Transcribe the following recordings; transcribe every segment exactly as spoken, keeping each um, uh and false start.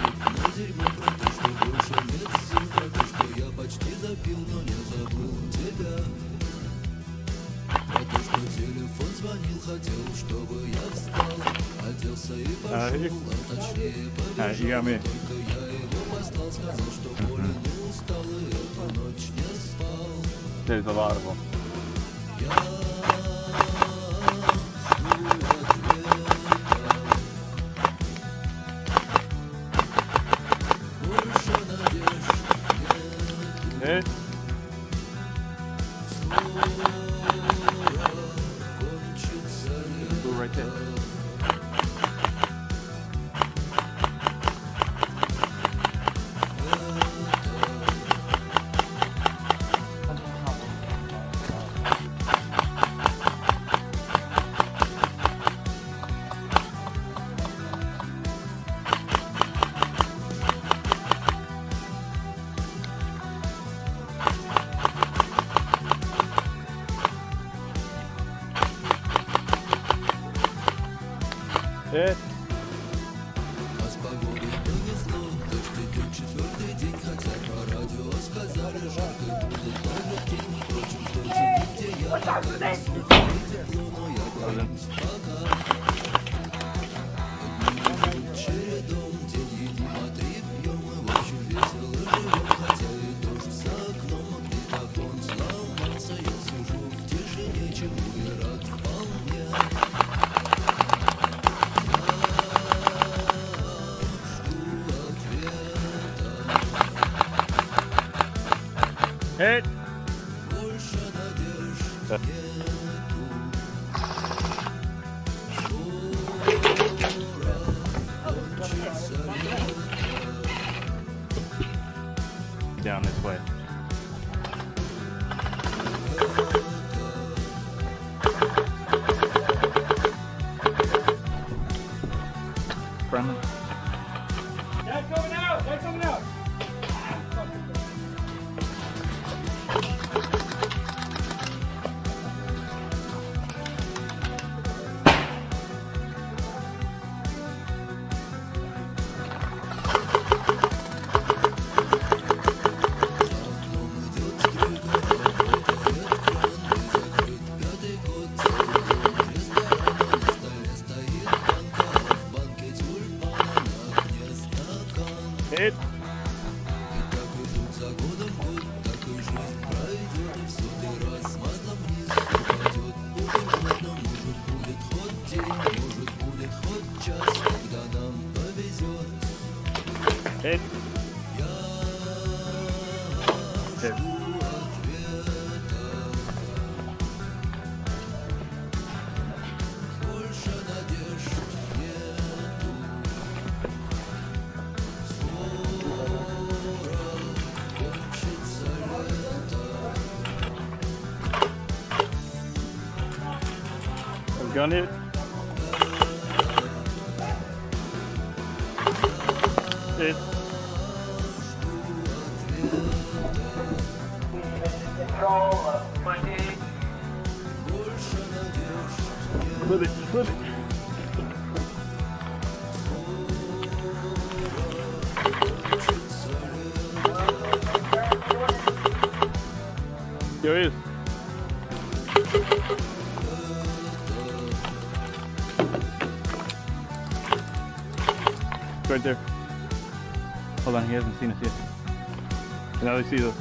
Uh, you, uh, you got me. Mm-hmm. There's a lot of them. Hey. Go right there. Э. Hit. Down this way. Brendan. That's coming out! That's coming out! Hit. Hit. Hit. Gun it. It. Put it, put it. Here it is. Right there. Hold on, he hasn't seen us yet. Now they see us.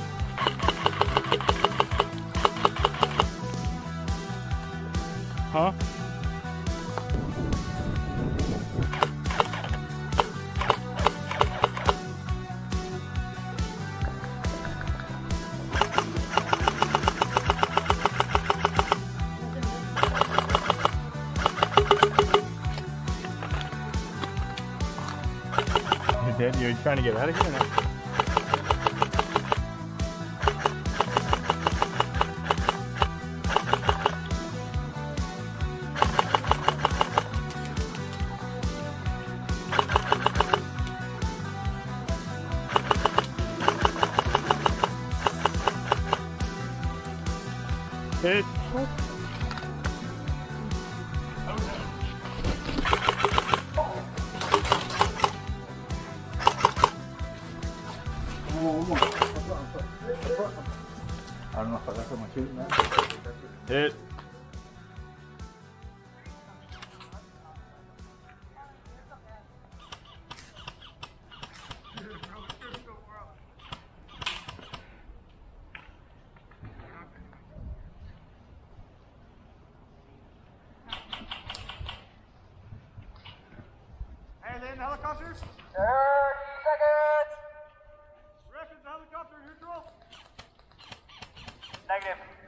Huh? You're dead? You're trying to get out of here now? Hit. Hit. Hey, land the helicopter. thirty seconds. Reckons the helicopter neutral. Negative.